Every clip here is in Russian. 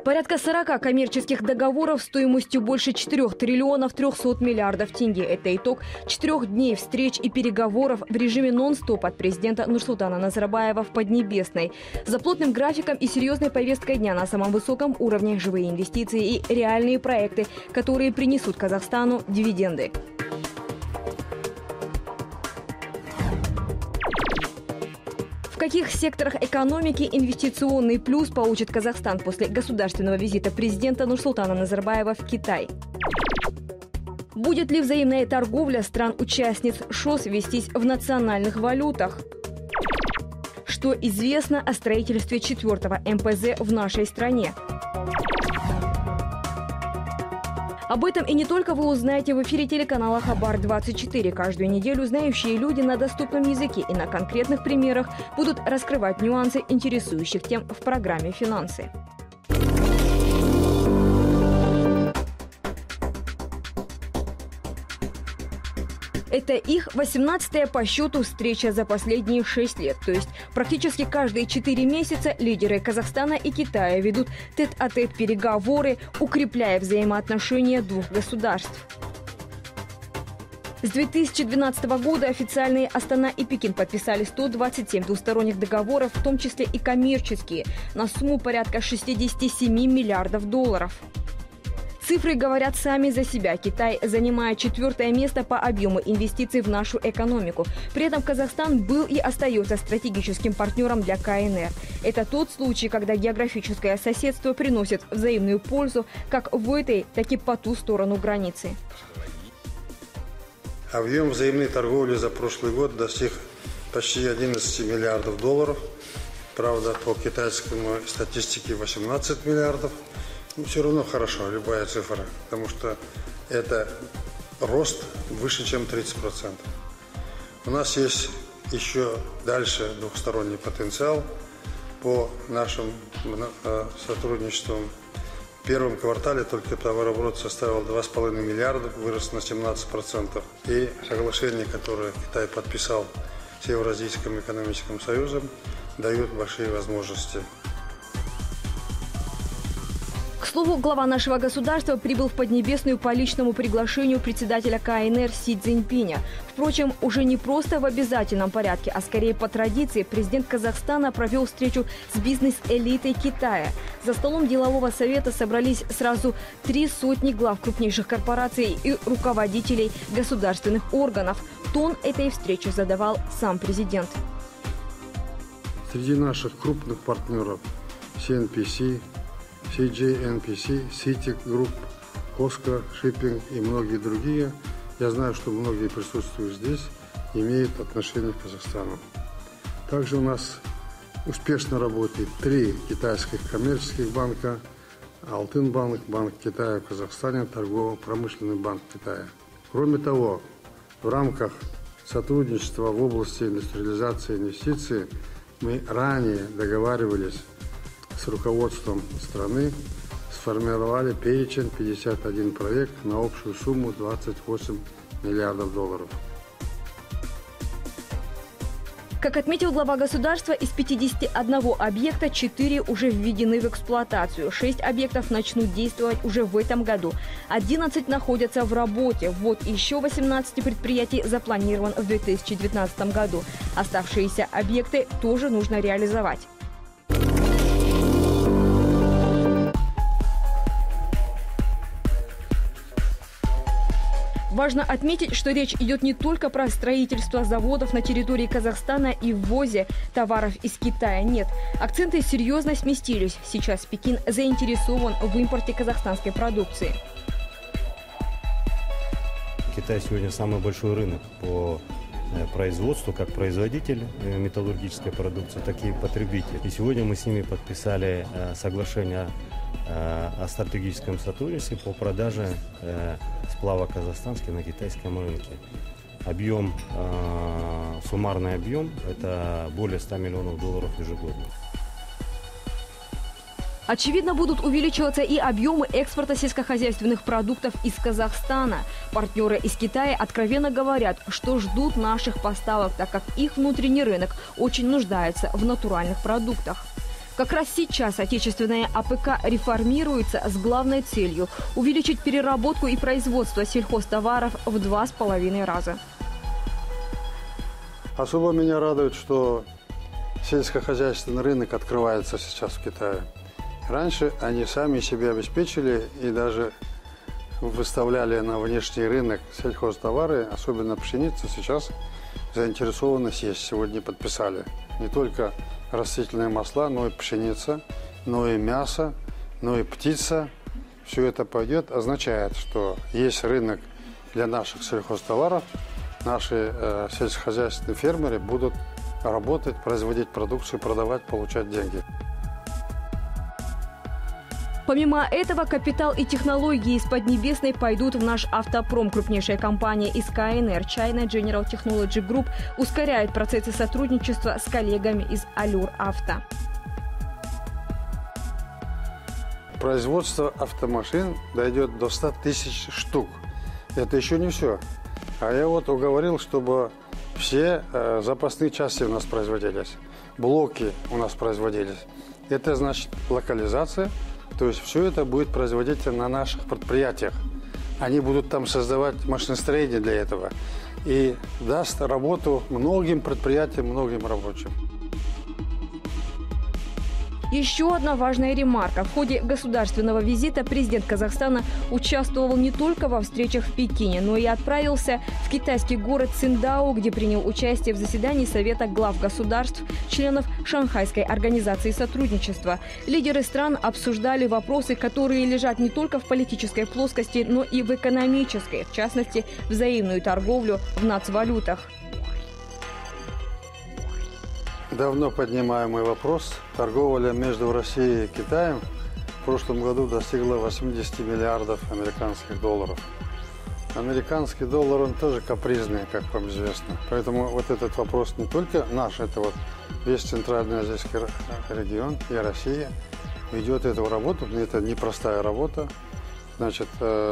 Порядка 40 коммерческих договоров стоимостью больше 4 триллионов 300 миллиардов тенге. Это итог 4 дней встреч и переговоров в режиме нон-стоп от президента Нурсултана Назарбаева в Поднебесной. За плотным графиком и серьезной повесткой дня на самом высоком уровне живые инвестиции и реальные проекты, которые принесут Казахстану дивиденды. В каких секторах экономики инвестиционный плюс получит Казахстан после государственного визита президента Нурсултана Назарбаева в Китай? Будет ли взаимная торговля стран-участниц ШОС вестись в национальных валютах? Что известно о строительстве 4-го МПЗ в нашей стране? Об этом и не только вы узнаете в эфире телеканала Хабар-24. Каждую неделю знающие люди на доступном языке и на конкретных примерах будут раскрывать нюансы интересующих тем в программе «Финансы». Это их 18-я по счету встреча за последние 6 лет. То есть практически каждые 4 месяца лидеры Казахстана и Китая ведут тет-а-тет переговоры, укрепляя взаимоотношения двух государств. С 2012 года официальные Астана и Пекин подписали 127 двусторонних договоров, в том числе и коммерческие, на сумму порядка 67 миллиардов долларов. Цифры говорят сами за себя. Китай занимает 4-е место по объему инвестиций в нашу экономику. При этом Казахстан был и остается стратегическим партнером для КНР. Это тот случай, когда географическое соседство приносит взаимную пользу как в этой, так и по ту сторону границы. Объем взаимной торговли за прошлый год достиг почти 11 миллиардов долларов. Правда, по китайской статистике 18 миллиардов. Но все равно хорошо, любая цифра, потому что это рост выше, чем 30%. У нас есть еще дальше двухсторонний потенциал по нашим сотрудничествам. В первом квартале только товарооборот составил 2,5 миллиарда, вырос на 17%. И соглашение, которое Китай подписал с Евразийским экономическим союзом, дает большие возможности. К слову, глава нашего государства прибыл в Поднебесную по личному приглашению председателя КНР Си Цзиньпиня. Впрочем, уже не просто в обязательном порядке, а скорее по традиции президент Казахстана провел встречу с бизнес-элитой Китая. За столом делового совета собрались сразу 300 глав крупнейших корпораций и руководителей государственных органов. Тон этой встречи задавал сам президент. Среди наших крупных партнеров CNPC, CJNPC, Citic Group, Cosco Shipping и многие другие. Я знаю, что многие присутствуют здесь, имеют отношение к Казахстану. Также у нас успешно работает 3 китайских коммерческих банка: Алтынбанк, Банк Китая в Казахстане, Торгово-промышленный банк Китая. Кроме того, в рамках сотрудничества в области индустриализации и инвестиций мы ранее договаривались с руководством страны, сформировали перечень 51 проект на общую сумму 28 миллиардов долларов. Как отметил глава государства, из 51 объекта 4 уже введены в эксплуатацию. 6 объектов начнут действовать уже в этом году. 11 находятся в работе. Ввод еще 18 предприятий запланирован в 2019 году. Оставшиеся объекты тоже нужно реализовать. Важно отметить, что речь идет не только про строительство заводов на территории Казахстана и ввозе товаров из Китая. Нет, акценты серьезно сместились. Сейчас Пекин заинтересован в импорте казахстанской продукции. Китай сегодня самый большой рынок по производству, как производитель металлургической продукции, так и потребитель. И сегодня мы с ними подписали соглашение о стратегическом сотрудничестве по продаже сплава казахстанский на китайском рынке. Объем, суммарный объем – это более 100 миллионов долларов ежегодно. Очевидно, будут увеличиваться и объемы экспорта сельскохозяйственных продуктов из Казахстана. Партнеры из Китая откровенно говорят, что ждут наших поставок, так как их внутренний рынок очень нуждается в натуральных продуктах. Как раз сейчас отечественная АПК реформируется с главной целью – увеличить переработку и производство сельхозтоваров в 2,5 раза. Особо меня радует, что сельскохозяйственный рынок открывается сейчас в Китае. Раньше они сами себя обеспечили и даже выставляли на внешний рынок сельхозтовары, особенно пшеницу. Сейчас заинтересованность есть. Сегодня подписали не только растительные масла, но и пшеница, но и мясо, но и птица. Все это пойдет, означает, что есть рынок для наших сельхозтоваров. Наши сельскохозяйственные фермеры будут работать, производить продукцию, продавать, получать деньги. Помимо этого, капитал и технологии из Поднебесной пойдут в наш автопром. Крупнейшая компания из КНР China General Technology Group ускоряет процессы сотрудничества с коллегами из Allur Auto. Производство автомашин дойдет до 100 тысяч штук. Это еще не все. А я вот уговорил, чтобы все запасные части у нас производились, блоки у нас производились. Это значит локализация. То есть все это будет производиться на наших предприятиях. Они будут там создавать машиностроение для этого. И даст работу многим предприятиям, многим рабочим. Еще одна важная ремарка. В ходе государственного визита президент Казахстана участвовал не только во встречах в Пекине, но и отправился в китайский город Циндао, где принял участие в заседании Совета глав государств, членов Шанхайской организации сотрудничества. Лидеры стран обсуждали вопросы, которые лежат не только в политической плоскости, но и в экономической, в частности, взаимную торговлю в нацвалютах. Давно поднимаемый вопрос. Торговля между Россией и Китаем в прошлом году достигла 80 миллиардов американских долларов. Американский доллар, он тоже капризный, как вам известно. Поэтому вот этот вопрос не только наш, это вот весь Центральный азийский регион и Россия ведет эту работу. Это непростая работа. Значит,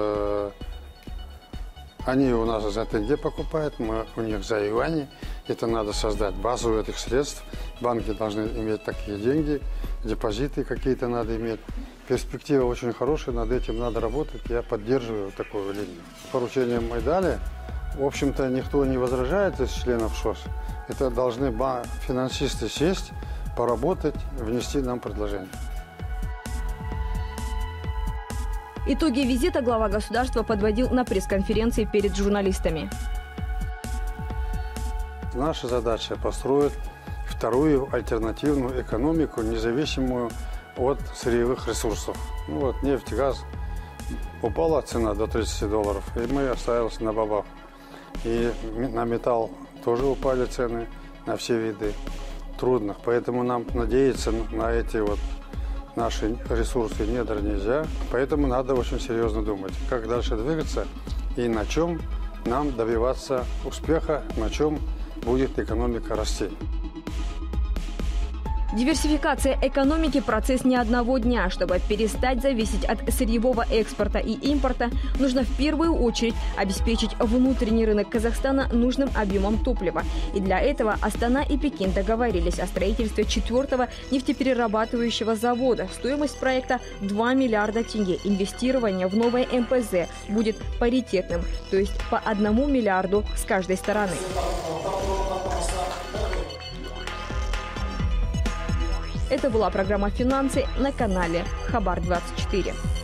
они у нас за тенге покупают, мы у них за юани. Это надо создать базу этих средств. Банки должны иметь такие деньги, депозиты какие-то надо иметь. Перспектива очень хорошая, над этим надо работать. Я поддерживаю такую линию. С поручением мы дали. В общем-то, никто не возражает из членов ШОС. Это должны финансисты сесть, поработать, внести нам предложение. Итоги визита глава государства подводил на пресс-конференции перед журналистами. Наша задача построить вторую альтернативную экономику, независимую от сырьевых ресурсов. Ну вот нефть, газ, упала цена до $30, и мы остались на бабах. И на металл тоже упали цены, на все виды трудных. Поэтому нам надеяться на эти вот наши ресурсы недра нельзя. Поэтому надо очень серьезно думать, как дальше двигаться и на чем нам добиваться успеха, на чем будет экономика расти. Диверсификация экономики – процесс не одного дня. Чтобы перестать зависеть от сырьевого экспорта и импорта, нужно в первую очередь обеспечить внутренний рынок Казахстана нужным объемом топлива. И для этого Астана и Пекин договорились о строительстве 4-го нефтеперерабатывающего завода. Стоимость проекта – 2 миллиарда тенге. Инвестирование в новое МПЗ будет паритетным, то есть по 1 миллиарду с каждой стороны. Это была программа «Финансы» на канале Хабар 24.